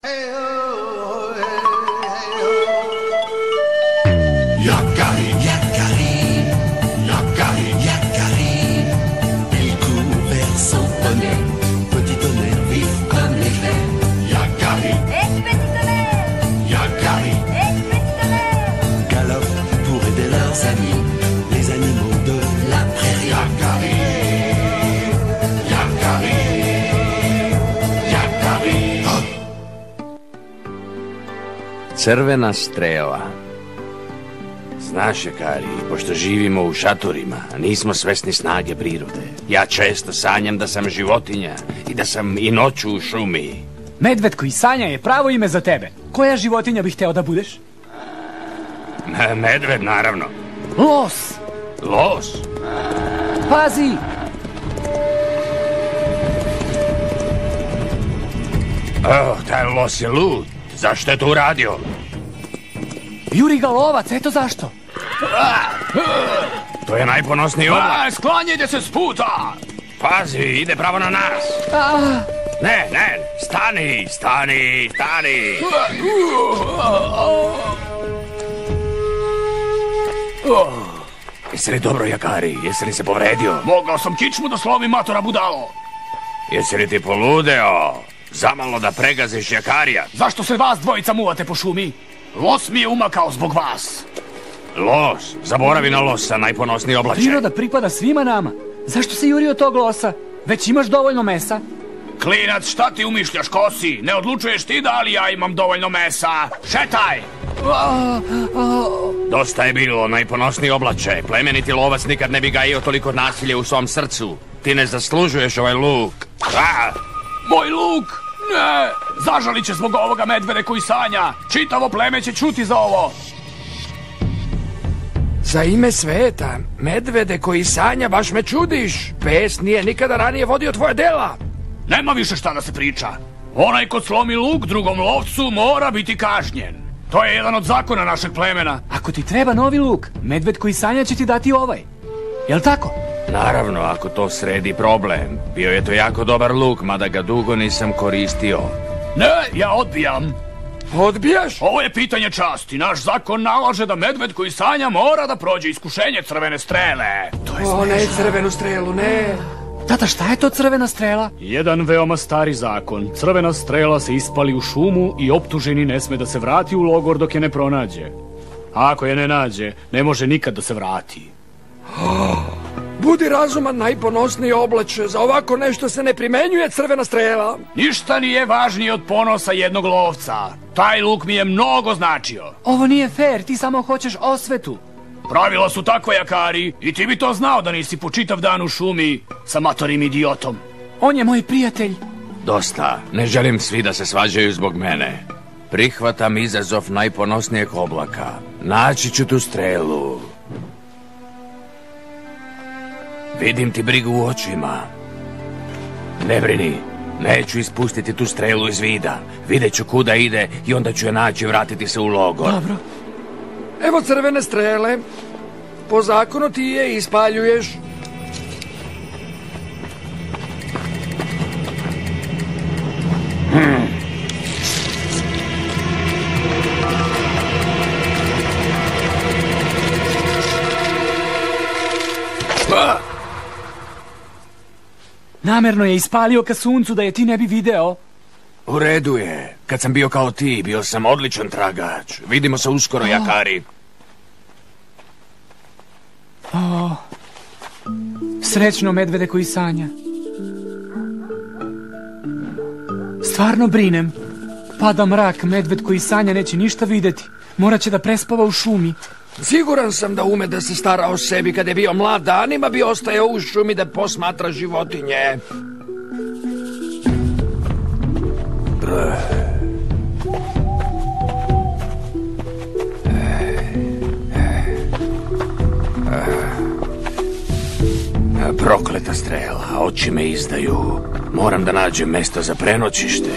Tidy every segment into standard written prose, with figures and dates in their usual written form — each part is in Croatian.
Crvena strela. Znaš, Jakari, pošto živimo u šatorima, a nismo svesni snage prirode, ja često sanjam da sam životinja i da sam i noću u šumi. Medved koji sanja je pravo ime za tebe. Koja životinja bih hteo da budeš? Medved, naravno. Los! Los? Pazi! Taj los je lud. Zašto je to uradio? Juri ga lovac, eto zašto. To je najponosniji oblak. Sklanjajte se s puta! Pazi, ide pravo na nas. Ne, stani. Jesi li dobro, Jakari? Jesi li se povredio? Mogao sam kičmu da slomim, matora budalo. Jesi li ti poludeo? Zamalo da pregaziš Jakarija. Zašto se vas dvojica muvate po šumi? Los mi je umakao zbog vas. Los? Zaboravi na losa, najponosniji oblačaj. Priroda pripada svima nama. Zašto se juri od tog losa? Već imaš dovoljno mesa. Klinac, šta ti umišljaš, kosi? Ne odlučuješ ti da li ja imam dovoljno mesa? Šetaj! Dosta je bilo, najponosniji oblačaj. Plemeniti lovac nikad ne bi gajio toliko nasilja u svom srcu. Ti ne zaslužuješ ovaj luk. Moj luk! Ne! Zažalit će zbog ovoga medvede koji sanja. Čitavo pleme će čuti za ovo. Za ime sveta, medvede koji sanja, baš me čudiš. Pes nije nikada ranije vodio tvoje dela. Nema više šta da se priča. Onaj ko slomi luk drugom lovcu mora biti kažnjen. To je jedan od zakona našeg plemena. Ako ti treba novi luk, medved koji sanja će ti dati ovaj. Jel' tako? Naravno, ako to sredi problem. Bio je to jako dobar luk, mada ga dugo nisam koristio. Ne, ja odbijam. Odbijaš? Ovo je pitanje časti. Naš zakon nalaže da medved koji sanja mora da prođe iskušenje crvene strele. To je smešno. Ne, crvenu strelu, ne. Tata, šta je to crvena strela? Jedan veoma stari zakon. Crvena strela se ispali u šumu i optuženi ne sme da se vrati u logor dok je ne pronađe. A ako je ne nađe, ne može nikad da se vrati. Budi razuman, najponosniji oblače. Za ovako nešto se ne primenjuje crvena strela. Ništa nije važnije od ponosa jednog lovca. Taj luk mi je mnogo značio. Ovo nije fair, ti samo hoćeš osvetu. Pravila su takva, Jakari, i ti bi to znao da nisi po čitav dan u šumi sa matorim idiotom. On je moj prijatelj. Dosta, ne želim svi da se svađaju zbog mene. Prihvatam izazov najponosnijeg oblaka. Naći ću tu strelu. Vidim ti brigu u očima. Ne brini, neću ispustiti tu strelu iz vida. Vidjet ću kuda ide i onda ću je naći i vratiti se u logor. Dobro. Evo crvene strele. Po zakonu ti je ispaljuješ. Namerno je ispalio ka suncu da je ti ne bi video. U redu je. Kad sam bio kao ti, bio sam odličan tragač. Vidimo se uskoro, Jakari. Srećno, medvede koji sanja. Stvarno brinem. Pada mrak, medved koji sanja neće ništa videti. Morat će da prespava u šumi. Siguran sam da ume da se stara o sebi. Kad je bio mlad, danima bi ostajao u šumi da posmatra životinje. Prokleta strela, oči me izdaju. Moram da nađem mesto za prenoćište.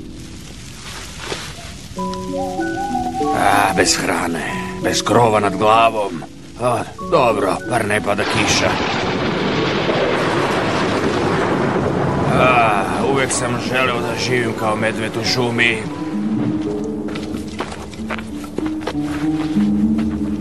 Bez hrane, bez krova nad glavom. Dobro, bar ne pada kiša. Uvek sam želeo da živim kao medved u šumi.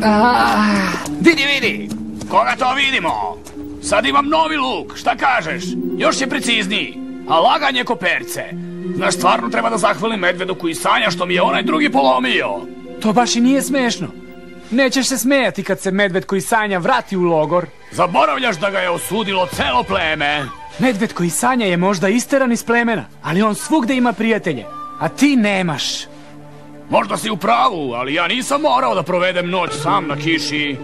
Vidi! Koga to vidimo? Sad imam novi luk, šta kažeš? Još je precizniji, a laganje ko perce. Znaš, stvarno treba da zahvalim medvedu koji sanja što mi je onaj drugi polomio. To baš i nije smešno. Nećeš se smejati kad se medved koji sanja vrati u logor. Zaboravljaš da ga je osudilo celo pleme. Medved koji sanja je možda isteran iz plemena, ali on svugde ima prijatelje, a ti nemaš. Možda si u pravu, ali ja nisam morao da provedem noć sam na kiši.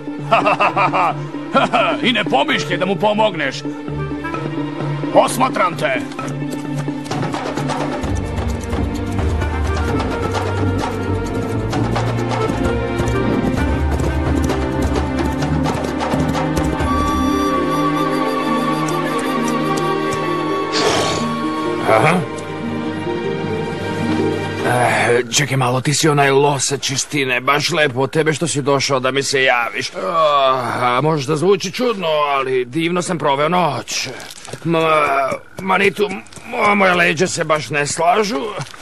I ne pomišlje da mu pomogneš. Posmatram te. Aha. Čekaj malo, ti si onaj losa čistine, baš lepo od tebe što si došao da mi se javiš. Možda zvuči čudno, ali divno sam proveo noć. Manitu, moje leđe se baš ne slažu.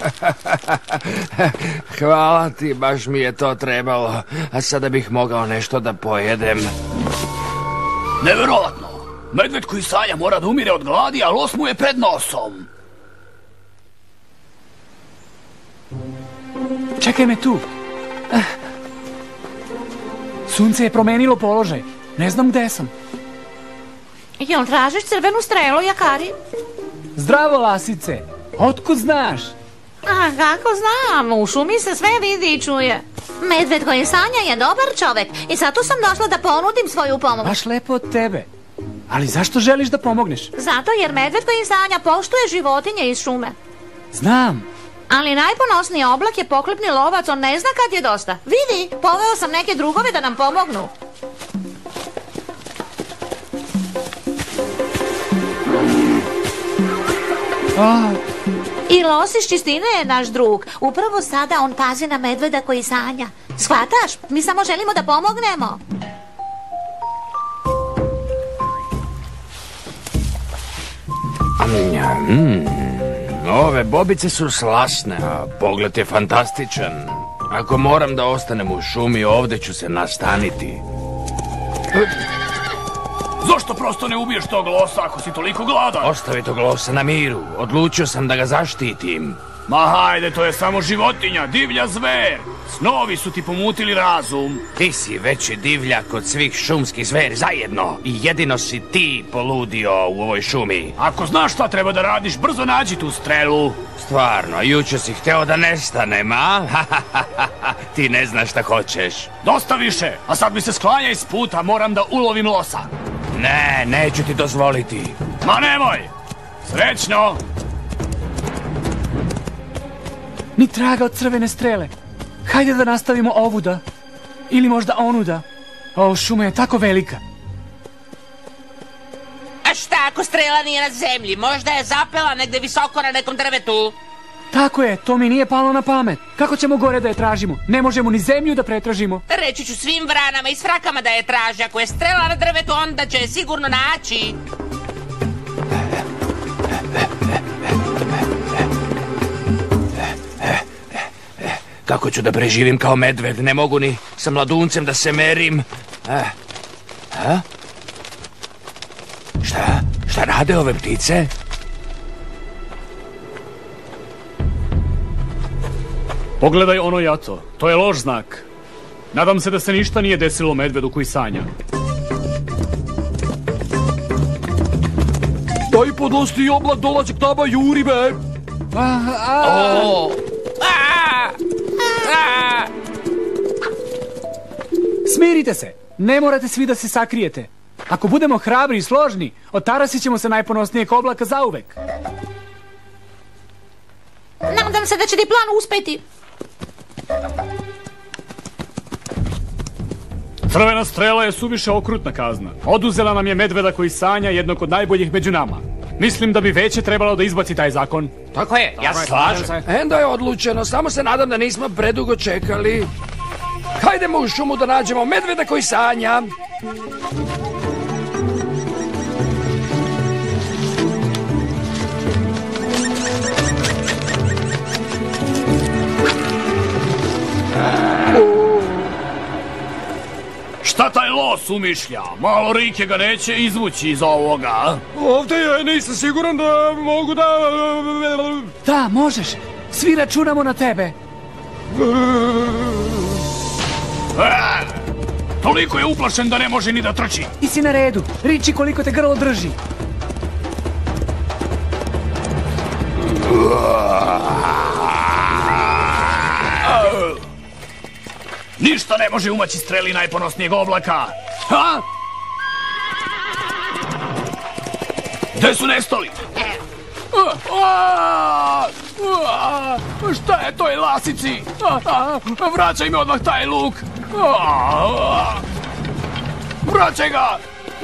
Hvala ti, baš mi je to trebalo. A sada bih mogao nešto da pojedem. Neverovatno! Medved koji sanja mora da umire od gladi, a los mu je pred nosom. Čekaj me tu. Sunce je promenilo položaj. Ne znam gde sam. Jel tražiš crvenu strelu, Jakari? Zdravo, lasice. Otkud znaš? A kako znam, u šumi se sve vidi i čuje. Medved koji sanja je dobar čovek i zato sam došla da ponudim svoju pomoć. Baš lepo od tebe. Ali zašto želiš da pomogneš? Zato jer medved koji sanja poštuje životinje iz šume. Znam. Ali najponosniji oblak je poklepni lovac, on ne zna kad je dosta. Vidi, poveo sam neke drugove da nam pomognu. I los iz čistine je naš drug. Upravo sada on pazi na medveda koji sanja. Shvataš? Mi samo želimo da pomognemo. Ove bobice su slasne, a pogled je fantastičan. Ako moram da ostanem u šumi, ovde ću se nastaniti. Zašto prosto ne ubiješ tog losa ako si toliko gladan? Ostavi tog losa na miru. Odlučio sam da ga zaštitim. Ma hajde, to je samo životinja, divlja zver. Snovi su ti pomutili razum. Ti si veći divljak od svih šumskih zveri zajedno. I jedino si ti poludio u ovoj šumi. Ako znaš šta treba da radiš, brzo nađi tu strelu. Stvarno, juče si hteo da nestanem, a? Ti ne znaš šta hoćeš. Dosta više, a sad mi se sklanja iz puta, moram da ulovim losa. Ne, neću ti dozvoliti. Ma nemoj! Srećno! Ni traga od crvene strele. Hajde da nastavimo ovuda. Ili možda onuda. O, šuma je tako velika. A šta ako strela nije na zemlji? Možda je zapela negde visoko na nekom drvetu. Tako je, to mi nije palo na pamet. Kako ćemo gore da je tražimo? Ne možemo ni zemlju da pretražimo. Reći ću svim vranama i svrakama da je traže. Ako je strela na drvetu, onda će je sigurno naći. Kako ću da preživim kao medved? Ne mogu ni sa mladuncem da se merim. Šta rade ove ptice? Pogledaj ono jato, to je loš znak. Nadam se da se ništa nije desilo medvedu koji sanja. Daj podlosti oblak dolazi k taba, juri be! Smirite se, ne morate svi da se sakrijete. Ako budemo hrabri i složni, otarasit ćemo se najponosnijeg oblaka zauvek. Nadam se da će ti plan uspeti. Crvena strela je suviše okrutna kazna. Oduzela nam je medveda koji sanja, jednog od najboljih među nama. Mislim da bi veće trebalo da izbaci taj zakon. Tako je, ja se slažem. Endo je odlučeno, samo se nadam da nismo predugo čekali. Hajdemo u šumu da nađemo medveda koji sanja. Šta taj los umišlja? Malo Rike ga neće izvući iz ovoga. Ovdje ja nisam siguran da mogu da... Da, možeš. Svi računamo na tebe. Toliko je uplašen da ne može ni da trči. Ti si na redu. Riči koliko te grlo drži. Ništa ne može umaći streli najponosnijeg oblaka. Ha? Gde su nestali? Šta je toj lasici? Vraćaj mi odmah taj luk. Vraćaj ga.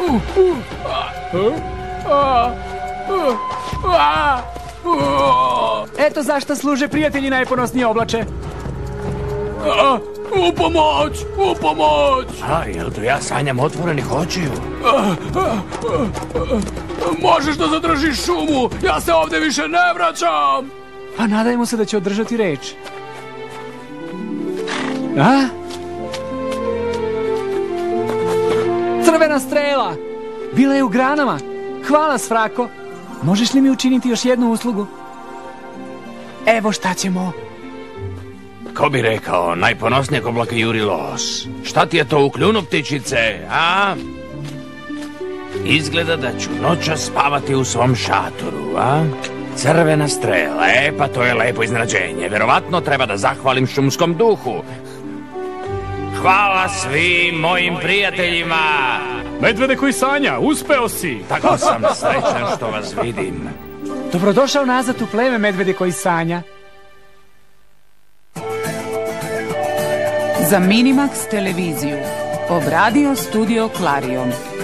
Eto zašto služe prijatelji najponosnije oblače. U pomoć! U pomoć! Jel to ja sanjam otvorenih očiju? Možeš da zadržiš šumu! Ja se ovde više ne vraćam! Pa nadajmo se da će održati reč. A? Crvena strela! Bila je u granama. Hvala, Svrako. Možeš li mi učiniti još jednu uslugu? Evo šta ćemo. Ko bi rekao, najponosnijeg oblaka juri los. Šta ti je to u kljunu, ptičice, a? Izgleda da ću noćas spavati u svom šatoru, a? Crvena strela, pa to je lepo iznenađenje. Verovatno treba da zahvalim šumskom duhu. Hvala svim mojim prijateljima. Medvede koji sanja, uspeo si. Tako sam srećan što vas vidim. Dobrodošao nazad u pleme, medvede koji sanja. Za Minimax televiziju obradio studio Clarion.